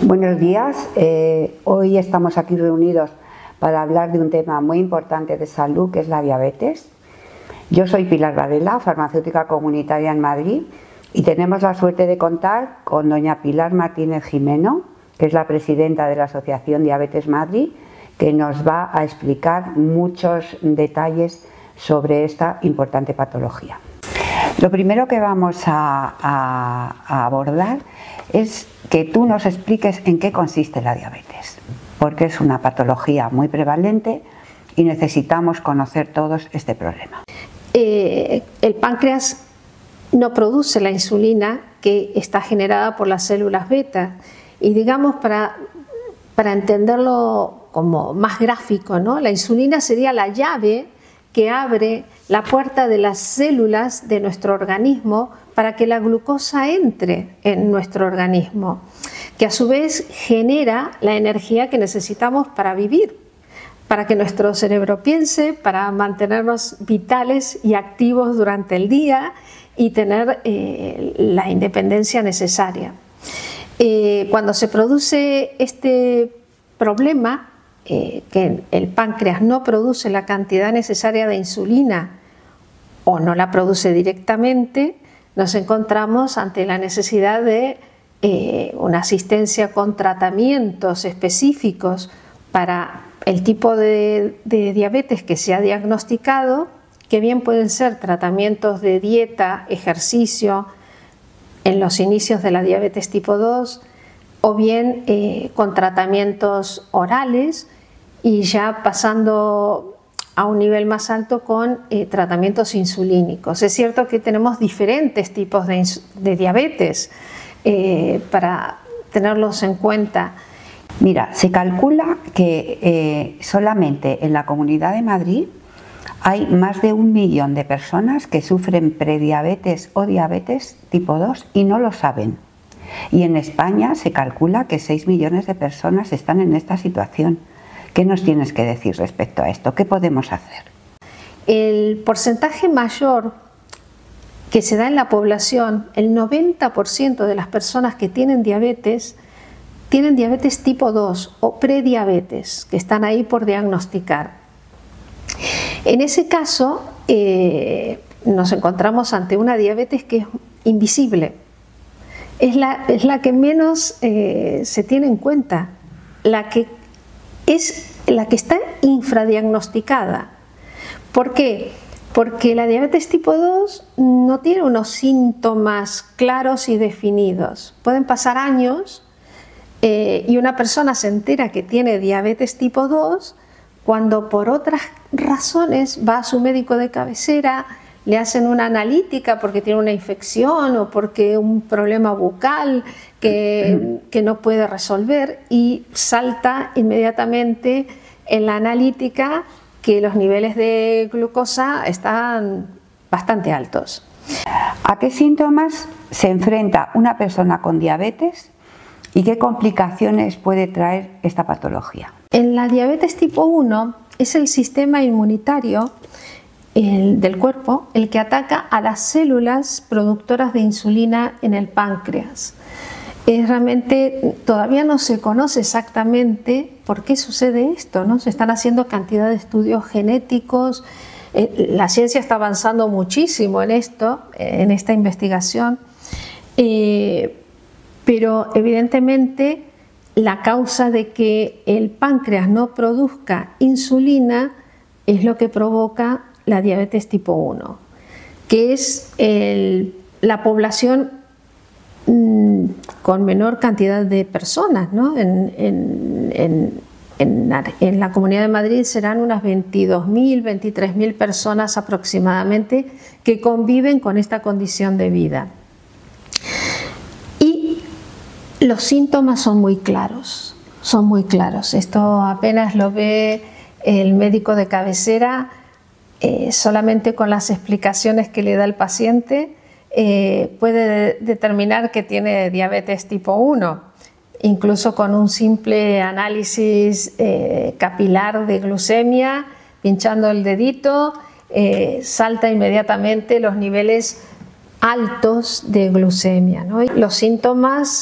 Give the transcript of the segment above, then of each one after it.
Buenos días, hoy estamos aquí reunidos para hablar de un tema muy importante de salud, que es la diabetes. Yo soy Pilar Varela, farmacéutica comunitaria en Madrid, y tenemos la suerte de contar con doña Pilar Martínez Jimeno, que es la presidenta de la Asociación Diabetes Madrid, que nos va a explicar muchos detalles sobre esta importante patología. Lo primero que vamos a abordar es que tú nos expliques en qué consiste la diabetes, porque es una patología muy prevalente y necesitamos conocer todos este problema. El páncreas no produce la insulina que está generada por las células beta, y digamos, para entenderlo como más gráfico, ¿no? La insulina sería la llave que abre la puerta de las células de nuestro organismo para que la glucosa entre en nuestro organismo, que a su vez genera la energía que necesitamos para vivir, para que nuestro cerebro piense, para mantenernos vitales y activos durante el día y tener la independencia necesaria. Cuando se produce este problema, que el páncreas no produce la cantidad necesaria de insulina o no la produce directamente, nos encontramos ante la necesidad de una asistencia con tratamientos específicos para el tipo de diabetes que se ha diagnosticado, que bien pueden ser tratamientos de dieta, ejercicio, en los inicios de la diabetes tipo 2, o bien con tratamientos orales, y ya pasando a un nivel más alto con tratamientos insulínicos. Es cierto que tenemos diferentes tipos de diabetes para tenerlos en cuenta. Mira, se calcula que solamente en la Comunidad de Madrid hay más de 1 millón de personas que sufren prediabetes o diabetes tipo 2 y no lo saben. Y en España se calcula que 6 millones de personas están en esta situación. ¿Qué nos tienes que decir respecto a esto? ¿Qué podemos hacer? El porcentaje mayor que se da en la población, el 90% de las personas que tienen diabetes tipo 2 o prediabetes, que están ahí por diagnosticar. En ese caso, nos encontramos ante una diabetes que es invisible. Es la que menos se tiene en cuenta, es la que está infradiagnosticada. ¿Por qué? Porque la diabetes tipo 2 no tiene unos síntomas claros y definidos. Pueden pasar años y una persona se entera que tiene diabetes tipo 2 cuando por otras razones va a su médico de cabecera, le hacen una analítica porque tiene una infección o porque un problema bucal que no puede resolver, y salta inmediatamente en la analítica que los niveles de glucosa están bastante altos. ¿A qué síntomas se enfrenta una persona con diabetes y qué complicaciones puede traer esta patología? En la diabetes tipo 1 es el sistema inmunitario del cuerpo el que ataca a las células productoras de insulina en el páncreas. Realmente todavía no se conoce exactamente por qué sucede esto, ¿no? Se están haciendo cantidad de estudios genéticos, la ciencia está avanzando muchísimo en esto, en esta investigación, pero evidentemente la causa de que el páncreas no produzca insulina es lo que provoca la diabetes tipo 1, que es la población con menor cantidad de personas, ¿no? En la Comunidad de Madrid serán unas 22.000, 23.000 personas aproximadamente que conviven con esta condición de vida. Y los síntomas son muy claros, Esto apenas lo ve el médico de cabecera, solamente con las explicaciones que le da el paciente puede determinar que tiene diabetes tipo 1, incluso con un simple análisis capilar de glucemia, pinchando el dedito, salta inmediatamente los niveles altos de glucemia, ¿no? Los síntomas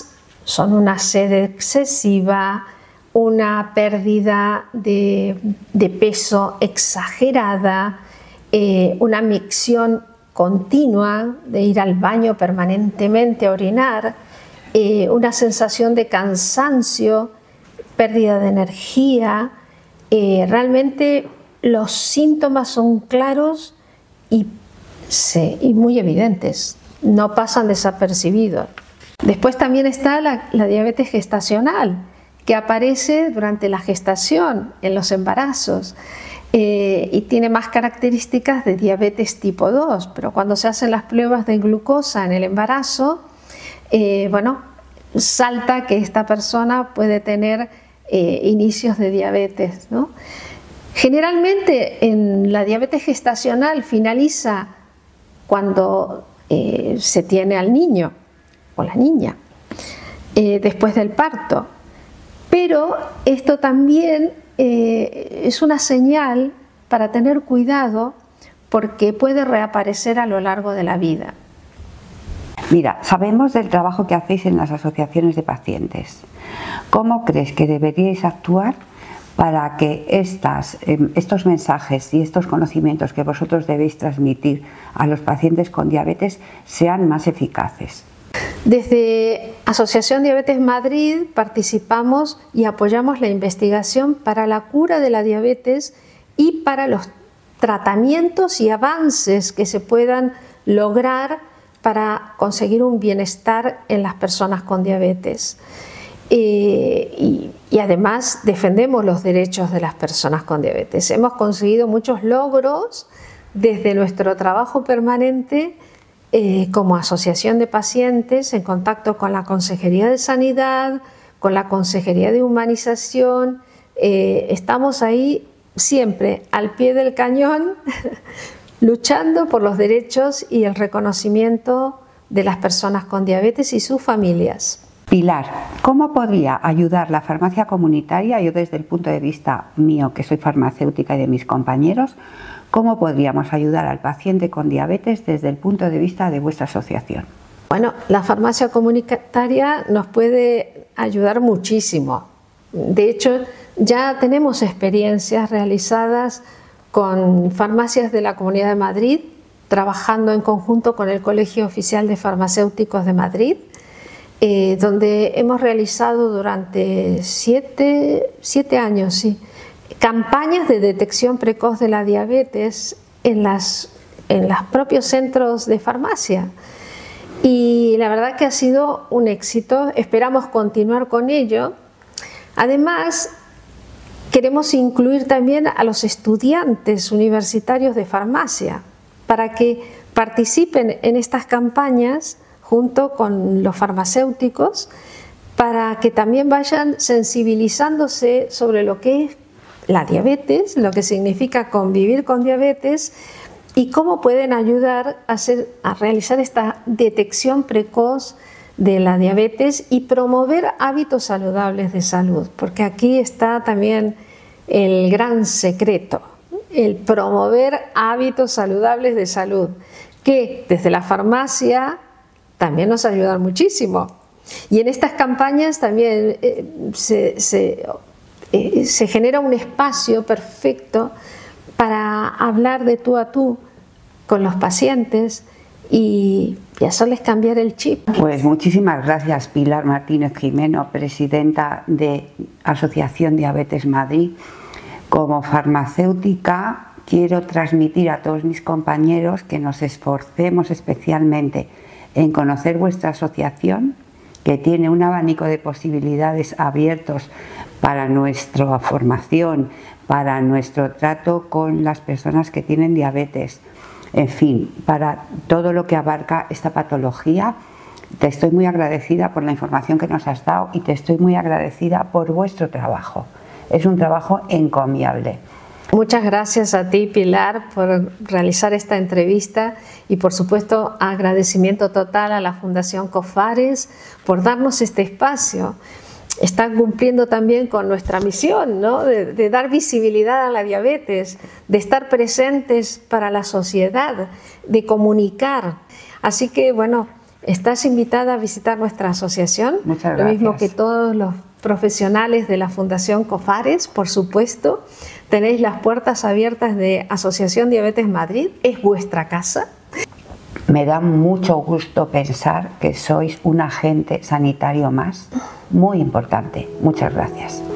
son una sed excesiva, una pérdida de peso exagerada, una micción continua de ir al baño permanentemente a orinar, una sensación de cansancio, pérdida de energía. Realmente los síntomas son claros y muy evidentes, no pasan desapercibidos. Después también está la diabetes gestacional, que aparece durante la gestación, en los embarazos, y tiene más características de diabetes tipo 2, pero cuando se hacen las pruebas de glucosa en el embarazo, bueno, salta que esta persona puede tener inicios de diabetes, ¿no? Generalmente en la diabetes gestacional finaliza cuando se tiene al niño o la niña, después del parto. Pero esto también es una señal para tener cuidado porque puede reaparecer a lo largo de la vida. Mira, sabemos del trabajo que hacéis en las asociaciones de pacientes. ¿Cómo crees que deberíais actuar para que estos mensajes y estos conocimientos que vosotros debéis transmitir a los pacientes con diabetes sean más eficaces? Desde Asociación Diabetes Madrid participamos y apoyamos la investigación para la cura de la diabetes y para los tratamientos y avances que se puedan lograr para conseguir un bienestar en las personas con diabetes. Y además defendemos los derechos de las personas con diabetes. Hemos conseguido muchos logros desde nuestro trabajo permanente como asociación de pacientes en contacto con la Consejería de Sanidad, con la Consejería de Humanización. Estamos ahí siempre al pie del cañón luchando por los derechos y el reconocimiento de las personas con diabetes y sus familias. Pilar, ¿cómo podría ayudar la farmacia comunitaria? Yo desde el punto de vista mío, que soy farmacéutica, y de mis compañeros, ¿cómo podríamos ayudar al paciente con diabetes desde el punto de vista de vuestra asociación? Bueno, la farmacia comunitaria nos puede ayudar muchísimo. De hecho, ya tenemos experiencias realizadas con farmacias de la Comunidad de Madrid, trabajando en conjunto con el Colegio Oficial de Farmacéuticos de Madrid, donde hemos realizado durante 7 años, sí, campañas de detección precoz de la diabetes en los propios centros de farmacia. Y la verdad que ha sido un éxito, esperamos continuar con ello. Además, queremos incluir también a los estudiantes universitarios de farmacia para que participen en estas campañas junto con los farmacéuticos, para que también vayan sensibilizándose sobre lo que es la diabetes, lo que significa convivir con diabetes y cómo pueden ayudar a realizar esta detección precoz de la diabetes y promover hábitos saludables de salud, porque aquí está también el gran secreto, el promover hábitos saludables de salud, que desde la farmacia también nos ayudan muchísimo. Y en estas campañas también se genera un espacio perfecto para hablar de tú a tú con los pacientes y hacerles cambiar el chip. Pues muchísimas gracias, Pilar Martínez Jimeno, presidenta de Asociación Diabetes Madrid. Como farmacéutica quiero transmitir a todos mis compañeros que nos esforcemos especialmente en conocer vuestra asociación, que tiene un abanico de posibilidades abiertos para nuestra formación, para nuestro trato con las personas que tienen diabetes, en fin, para todo lo que abarca esta patología. Te estoy muy agradecida por la información que nos has dado y te estoy muy agradecida por vuestro trabajo. Es un trabajo encomiable. Muchas gracias a ti, Pilar, por realizar esta entrevista y, por supuesto, agradecimiento total a la Fundación Cofares por darnos este espacio. Están cumpliendo también con nuestra misión, ¿no? de dar visibilidad a la diabetes, de estar presentes para la sociedad, de comunicar. Así que, bueno, Estás invitada a visitar nuestra asociación. Muchas lo mismo gracias. que todos los profesionales de la Fundación COFARES, por supuesto. Tenéis las puertas abiertas de Asociación Diabetes Madrid, es vuestra casa. Me da mucho gusto pensar que sois un agente sanitario más muy importante. Muchas gracias.